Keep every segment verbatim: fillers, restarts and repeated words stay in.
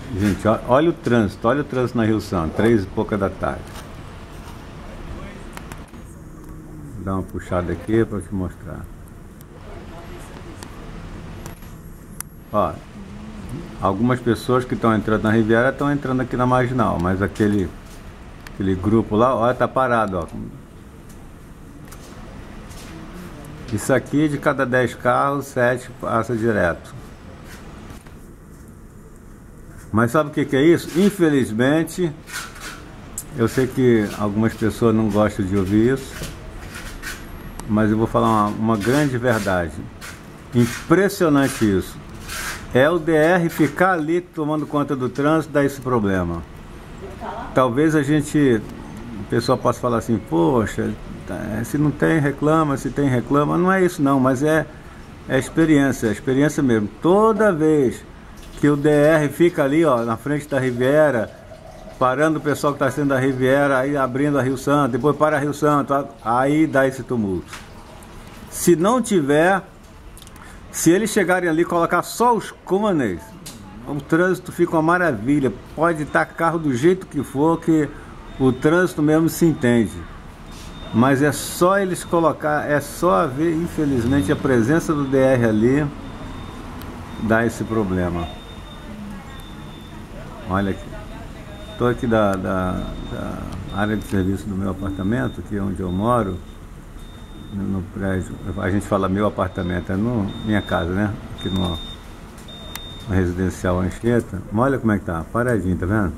Gente, ó, olha o trânsito, olha o trânsito na Rio Santos, três e pouca da tarde. Vou dar uma puxada aqui para te mostrar. Ó, algumas pessoas que estão entrando na Riviera estão entrando aqui na Marginal, mas aquele, aquele grupo lá, ó, tá parado, ó. Isso aqui, de cada dez carros, sete passa direto. Mas sabe o que que é isso? Infelizmente, eu sei que algumas pessoas não gostam de ouvir isso, mas eu vou falar uma, uma grande verdade. Impressionante isso. É o D R ficar ali tomando conta do trânsito, dá esse problema. Talvez a gente, o pessoal possa falar assim, poxa, se não tem, reclama, se tem, reclama. Não é isso não, mas é, é experiência, é experiência mesmo. Toda vez que o D R fica ali, ó, na frente da Riviera, parando o pessoal que está saindo da Riviera, aí abrindo a Rio Santo, depois para a Rio Santo, aí dá esse tumulto. Se não tiver, se eles chegarem ali e colocar só os cones, o trânsito fica uma maravilha. Pode estar carro do jeito que for, que o trânsito mesmo se entende. Mas é só eles colocar, é só ver, infelizmente, a presença do D R ali dá esse problema. Olha aqui, estou aqui da, da, da área de serviço do meu apartamento, aqui onde eu moro, no, no prédio. A gente fala meu apartamento, é no minha casa, né? Aqui no, no residencial Anchieta. Olha como é que tá, paradinho, tá vendo?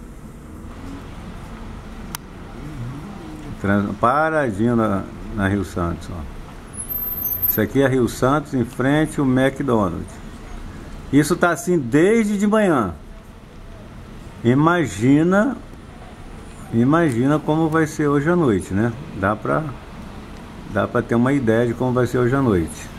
Paradinho na, na Rio Santos, ó. Isso aqui é Rio Santos, em frente ao McDonald's. Isso tá assim desde de manhã. Imagina, imagina como vai ser hoje à noite, né? Dá pra, dá pra ter uma ideia de como vai ser hoje à noite.